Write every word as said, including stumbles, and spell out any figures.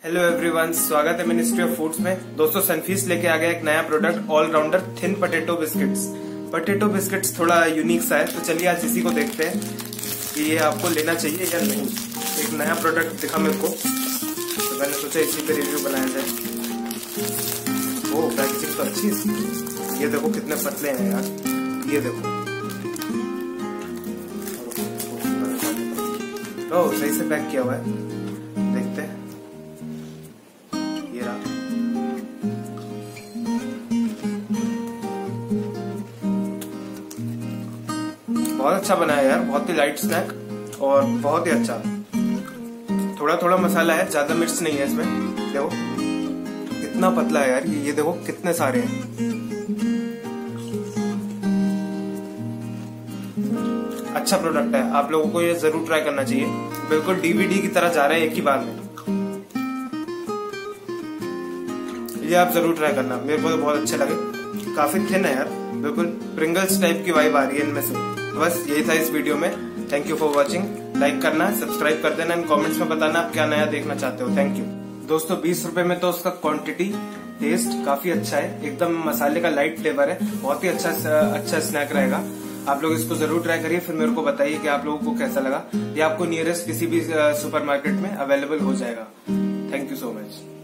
Hello everyone, स्वागत है ministry of foods में। दोस्तों, सनफीस्ट लेके आ गया एक नया product, allrounder thin potato biscuits. Potato biscuits थोड़ा यूनिक सा है, तो चलिए आज इसी को देखते हैं कि ये आपको लेना चाहिए या नहीं। एक नया प्रोडक्ट दिखा मेरे को, तो मैंने सोचा इसी पे रिव्यू बनाया जाए। ओ, पैकेजिंग तो अच्छी है। ये देखो कितने पतले हैं यार, ये देखो। ओ, सही से पैक किया हुआ है, देखते हैं। बहुत अच्छा बना है यार, बहुत ही लाइट स्नैक और बहुत ही अच्छा। थोड़ा थोड़ा मसाला है, ज्यादा मिर्च नहीं है इसमें। देखो कितना पतला है यार, ये देखो कितने सारे हैं। अच्छा प्रोडक्ट है, आप लोगों को ये जरूर ट्राई करना चाहिए। बिल्कुल डीवीडी की तरह जा रहा है एक ही बार में। ये आप जरूर ट्राई करना, मेरे को तो बहुत अच्छे लगे। काफी थिन है यार, बिल्कुल प्रिंगल्स टाइप की वाइब आ रही है इनमें से। बस यही था इस वीडियो में। Thank you for watching. Like करना, सब्सक्राइब कर देना, एंड कमेंट्स में बताना आप क्या नया देखना चाहते हो। थैंक यू दोस्तों। बीस रुपए में तो उसका क्वांटिटी, टेस्ट काफी अच्छा है, एकदम मसाले का लाइट फ्लेवर है। बहुत ही अच्छा अच्छा स्नैक रहेगा। आप लोग इसको जरूर ट्राई करिए, फिर मेरे को बताइए कि आप लोगों को कैसा लगा। ये आपको नियरेस्ट किसी भी सुपरमार्केट में अवेलेबल हो जाएगा। Thank you so much.